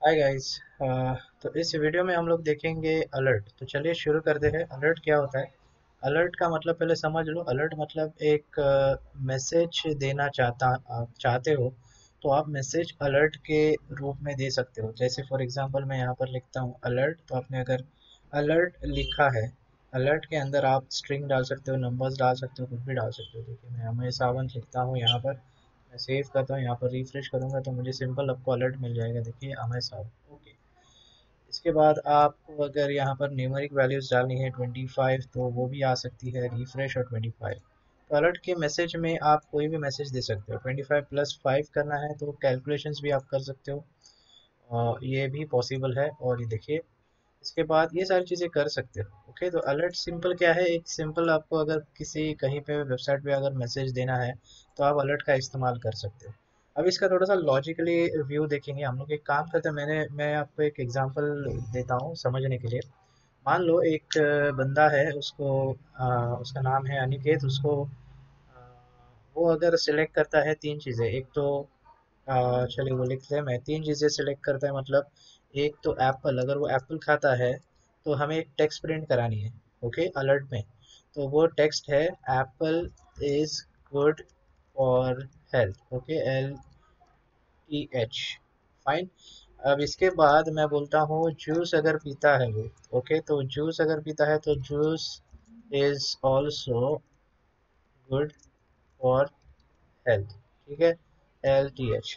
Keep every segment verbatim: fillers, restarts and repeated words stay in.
Hi guys. तो इस video में हम लोग देखेंगे अलर्ट। तो चलिए शुरू करते हैं। अलर्ट क्या होता है? अलर्ट का मतलब पहले समझ लो। अलर्ट मतलब एक मैसेज देना चाहता आप चाहते हो तो आप मैसेज अलर्ट के रूप में दे सकते हो। जैसे फॉर एग्जांपल मैं यहाँ पर लिखता हूँ अलर्ट, तो आपने अगर अलर्ट लिखा है, अलर्ट के अंदर आप स्ट्रिंग डाल सकते हो, नंबर्स डाल सकते हो, कुछ भी डाल सकते हो। देखिए मैं हमें सावन लिखता हूँ यहाँ पर, मैं सेव करता हूँ, यहाँ पर रिफ्रेश करूँगा तो मुझे सिंपल आपको अलर्ट मिल जाएगा। देखिए हमें सावन, ओके। इसके बाद आपको अगर यहाँ पर न्यूमेरिक वैल्यूज़ डालनी है ट्वेंटी फाइव, तो वो भी आ सकती है, रिफ्रेश और ट्वेंटी फाइव। तो अलर्ट के मैसेज में आप कोई भी मैसेज दे सकते हो। ट्वेंटी फाइव प्लस फाइव करना है तो कैलकुलेशंस भी आप कर सकते हो, और ये भी पॉसिबल है। और ये देखिए इसके बाद ये सारी चीज़ें कर सकते हो। ओके, तो अलर्ट सिंपल क्या है, एक सिंपल आपको अगर किसी कहीं पे वेबसाइट पे अगर मैसेज देना है तो आप अलर्ट का इस्तेमाल कर सकते हो। अब इसका थोड़ा सा लॉजिकली व्यू देखेंगे हम लोग। एक काम करते हैं, मैंने मैं आपको एक एग्जांपल देता हूँ समझने के लिए। मान लो एक अ, बंदा है, उसको अ, उसका नाम है अनिकेत। उसको अ, वो अगर सिलेक्ट करता है तीन चीज़ें, एक तो अ, चलिए वो लिखते हैं, मैं तीन चीज़ें सिलेक्ट करता है मतलब एक तो एप्पल, अगर वो एप्पल खाता है तो हमें एक टेक्स्ट प्रिंट करानी है। ओके, अलर्ट में। तो वो टेक्स्ट है apple is good for health. Okay, L T H, fine. अब इसके बाद मैं बोलता हूँ जूस अगर पीता है वो। ओके, तो जूस अगर पीता है तो juice is also good for health. ठीक है, एल टी एच।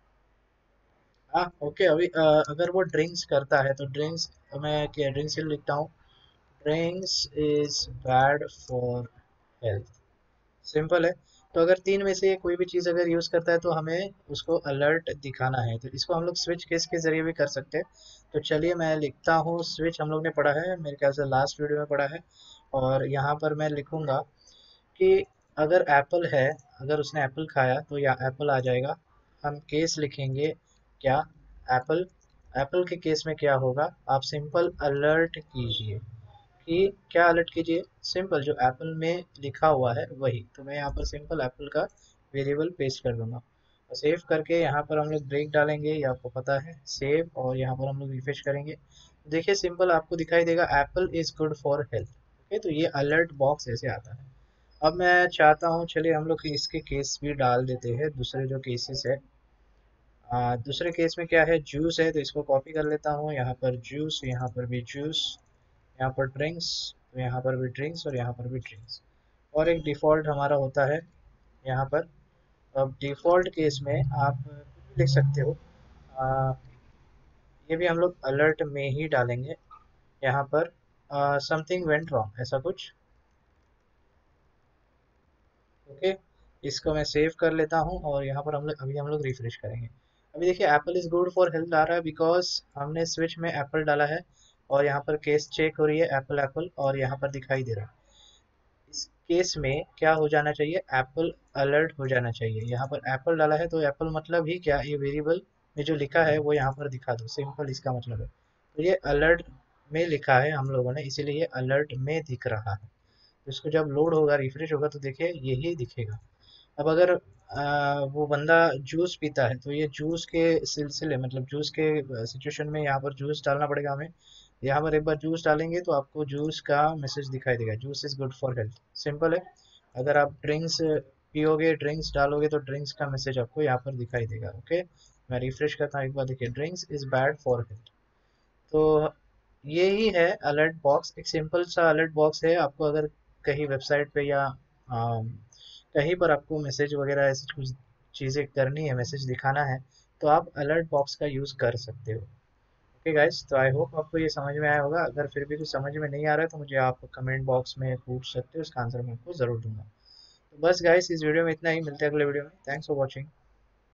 हाँ ओके। अभी अ, अगर वो ड्रिंक्स करता है तो ड्रिंक्स, मैं क्या ड्रिंक्स ही लिखता हूँ, drinks is bad for health. Simple है। तो अगर तीन में से कोई भी चीज़ अगर यूज़ करता है तो हमें उसको अलर्ट दिखाना है। तो इसको हम लोग स्विच केस के जरिए भी कर सकते हैं। तो चलिए मैं लिखता हूँ, स्विच हम लोग ने पढ़ा है मेरे ख्याल से लास्ट वीडियो में पढ़ा है। और यहाँ पर मैं लिखूँगा कि अगर एप्पल है, अगर उसने एप्पल खाया तो या एप्पल आ जाएगा। हम केस लिखेंगे क्या, एप्पल। एप्पल के केस में क्या होगा, आप सिंपल अलर्ट कीजिए कि क्या अलर्ट कीजिए, सिंपल जो एप्पल में लिखा हुआ है वही। तो मैं यहाँ पर सिंपल एप्पल का वेरिएबल पेस्ट कर दूंगा और सेव करके यहाँ पर हम लोग ब्रेक डालेंगे, ये आपको पता है, सेव। और यहाँ पर हम लोग रिफ्रेश करेंगे। देखिए सिंपल आपको दिखाई देगा apple is good for health. Okay, तो ये अलर्ट बॉक्स ऐसे आता है। अब मैं चाहता हूँ, चलिए हम लोग इसके केस भी डाल देते हैं, दूसरे जो केसेस है। आ, दूसरे केस में क्या है, जूस है, तो इसको कॉपी कर लेता हूँ। यहाँ पर जूस, यहाँ पर भी जूस, यहाँ पर ड्रिंक्स, तो यहाँ पर भी ड्रिंक्स और यहाँ पर भी ड्रिंक्स। और एक डिफ़ॉल्ट हमारा होता है यहाँ पर। अब डिफ़ॉल्ट केस में आप कुछ भी लिख सकते हो। आ, ये भी हम लोग अलर्ट में ही डालेंगे। यहाँ पर समथिंग वेंट रॉन्ग, ऐसा कुछ। ओके, इसको मैं सेव कर लेता हूँ और यहाँ पर हम लोग अभी हम लोग रिफ्रेश करेंगे। अभी देखिए apple is good for health आ रहा है, बिकॉज हमने स्विच में एप्पल डाला है। और यहाँ पर केस चेक हो रही है, एप्पल एप्पल, और यहाँ पर दिखाई दे रहा है। इस केस में क्या हो जाना चाहिए, एप्पल अलर्ट हो जाना चाहिए। यहाँ पर एप्पल डाला है तो एप्पल मतलब ही क्या, ये वेरिएबल में जो लिखा है वो यहाँ पर दिखा दो, सिंपल इसका मतलब है। तो ये अलर्ट में लिखा है हम लोगों ने, इसीलिए ये अलर्ट में दिख रहा है। तो इसको जब लोड होगा, रिफ्रेश होगा, तो देखिए यही दिखेगा। अब अगर आ, वो बंदा जूस पीता है तो ये जूस के सिलसिले मतलब जूस के सिचुएशन में यहाँ पर जूस डालना पड़ेगा हमें। यहाँ पर एक बार जूस डालेंगे तो आपको जूस का मैसेज दिखाई देगा, juice is good for health. Simple है। अगर आप ड्रिंक्स पियोगे, ड्रिंक्स डालोगे, तो ड्रिंक्स का मैसेज आपको यहाँ पर दिखाई देगा। ओके, मैं रिफ्रेश करता हूँ एक बार, देखिए drinks is bad for health. तो ये ही है अलर्ट बॉक्स, एक सिंपल सा अलर्ट बॉक्स है। आपको अगर कहीं वेबसाइट पे या अम, कहीं पर आपको मैसेज वगैरह ऐसी कुछ चीज़ें करनी है, मैसेज दिखाना है, तो आप अलर्ट बॉक्स का यूज़ कर सकते हो। ओके गाइस, तो आई होप आपको ये समझ में आया होगा। अगर फिर भी कुछ समझ में नहीं आ रहा है तो मुझे आप कमेंट बॉक्स में पूछ सकते हो, उसका आंसर मैं आपको ज़रूर दूंगा। तो बस गाइस, इस वीडियो में इतना ही, मिलते हैं अगले वीडियो में। Thanks for watching.